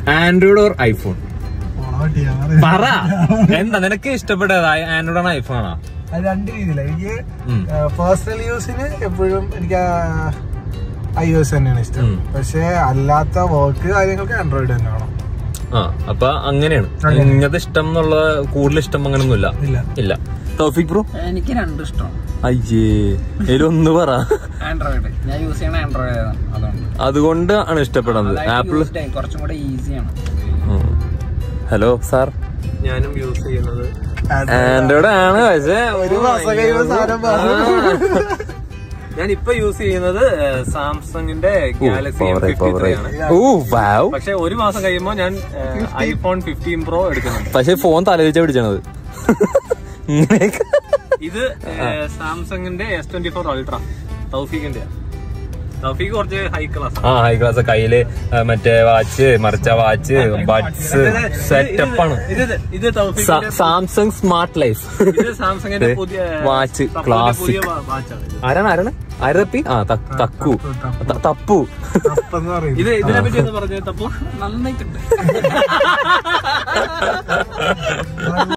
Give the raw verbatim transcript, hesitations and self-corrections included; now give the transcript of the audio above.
Android or iPhone? പറ, എന്താ നിനക്ക് ഇഷ്ടപ്പെട്ടത്? ആൻഡ്രോയിഡ് ആണോ ഐഫോൺ ആണോ? രണ്ട് രീതിയിലാണ്. എനിക്ക് പേഴ്സണൽ യൂസിന് എപ്പോഴും എനിക്ക് ഐ ഒ എസ് തന്നെയാണ് ഇഷ്ടം. പക്ഷെ അല്ലാത്ത വർക്ക് കാര്യങ്ങൾക്ക് ആൻഡ്രോയിഡ് തന്നെ വേണം. ആ, അപ്പൊ അങ്ങനെയാണ് ഇങ്ങനത്തെ ഇഷ്ടം എന്നുള്ള കൂടുതൽ ഇഷ്ടം അങ്ങനൊന്നുമില്ല. ഇല്ല. തൗഫീഖ് ബ്രോ? എനിക്ക് രണ്ടും ഇഷ്ടമാണ്. അയ്യേ, ഇതിലൊന്ന് പറ. ആൻഡ്രോയിഡ് ഞാൻ യൂസ് ചെയ്യണ ആൻഡ്രോയിഡ് അതുകൊണ്ട് അതുകൊണ്ട് ആണ് ഇഷ്ടപ്പെടുന്നത്. ആപ്പിൾ കുറച്ചും കൂടെ ഈസിയാണ്. ഹലോ സാർ, ഞാനും യൂസ് ചെയ്യുന്നത് ആൻഡ്രോയിഡ് ആണ്. പക്ഷേ ഒരു മാസം കഴിയുമ്പോൾ സാധനം ഞാൻ ഇപ്പൊ യൂസ് ചെയ്യുന്നത് സാംസങ്ങിന്റെ ഗാലക്സി എം ഫിഫ്റ്റി ത്രീ ആണ്. പക്ഷെ ഒരു മാസം കഴിയുമ്പോ ഞാൻ ഐഫോൺ ഫിഫ്റ്റീൻ പ്രോ എടുക്കുന്നുണ്ട്. പക്ഷെ ഫോൺ തലവെച്ച പിടിച്ചത് ഇത് സാംസങ്ങിന്റെ എസ് ട്വന്റി ഫോർ അൾട്ര. തൗഫീഖിന്റെ തൗഫീഖ് കുറച്ച് ഹൈ ക്ലാസ്. ആ, ഹൈ ക്ലാസ്. കയ്യില് മറ്റേ വാച്ച്, മറിച്ച വാച്ച്, ബഡ്സ്, സെറ്റപ്പ് ആണ്. ഇത് സാംസങ് സ്മാർട്ട് ലൈഫ്. ഇത് സാംസങ്ങിന്റെ പുതിയ വാച്ച്, ക്ലാസിക്. ആരാണ് ആരാണ് ആര് തപ്പി? ആ, തക്കു തപ്പു. ഇത് ഇതിനെ പറ്റി ഒന്ന് പറഞ്ഞു. തപ്പു നന്നായിട്ടുണ്ട്.